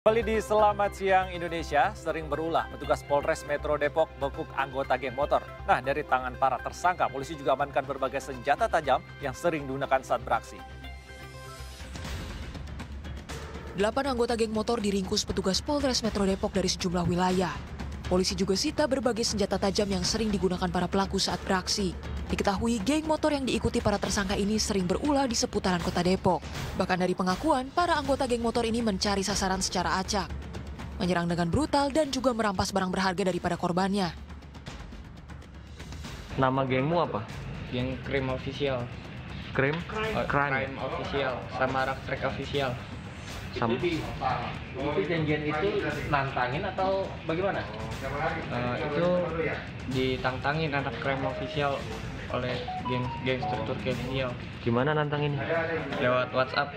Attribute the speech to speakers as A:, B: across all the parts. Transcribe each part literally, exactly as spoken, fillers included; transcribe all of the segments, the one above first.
A: Kembali di Selamat Siang Indonesia, sering berulah petugas Polres Metro Depok bekuk anggota geng motor. Nah, dari tangan para tersangka, polisi juga amankan berbagai senjata tajam yang sering digunakan saat beraksi.
B: Delapan anggota geng motor diringkus petugas Polres Metro Depok dari sejumlah wilayah. Polisi juga sita berbagai senjata tajam yang sering digunakan para pelaku saat beraksi. Diketahui geng motor yang diikuti para tersangka ini sering berulah di seputaran kota Depok. Bahkan dari pengakuan, para anggota geng motor ini mencari sasaran secara acak, menyerang dengan brutal dan juga merampas barang berharga daripada korbannya.
C: Nama gengmu apa?
D: Geng Crime Official.
C: Crime?
D: Oh, Crime Official sama Rock Track Official.
C: Sam
E: Itu di itu janjian itu nantangin atau bagaimana?
D: Uh, itu ditantangin anak Crime Official oleh geng geng struktur kriminal
C: Gimana nantangin?
D: lewat WhatsApp.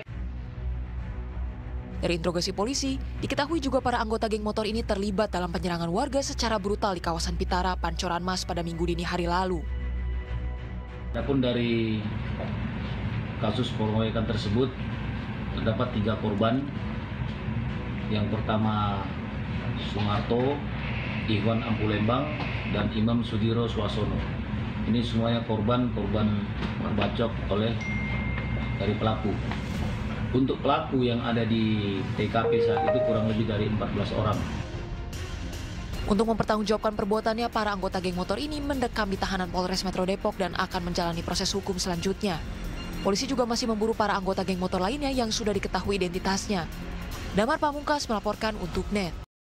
B: Dari interogasi polisi, diketahui juga para anggota geng motor ini terlibat dalam penyerangan warga secara brutal di kawasan Pitara, Pancoran Mas pada minggu dini hari lalu.
F: Adapun dari kasus pengeroyokan tersebut terdapat tiga korban. Yang pertama Sumarto, Iwan Ampulembang, dan Imam Sudiro Swasono. Ini semuanya korban-korban terbacok oleh dari pelaku. Untuk pelaku yang ada di T K P saat itu kurang lebih dari empat belas orang.
B: Untuk mempertanggungjawabkan perbuatannya, para anggota geng motor ini mendekam di tahanan Polres Metro Depok dan akan menjalani proses hukum selanjutnya. Polisi juga masih memburu para anggota geng motor lainnya yang sudah diketahui identitasnya. Damar Pamungkas melaporkan untuk N E T.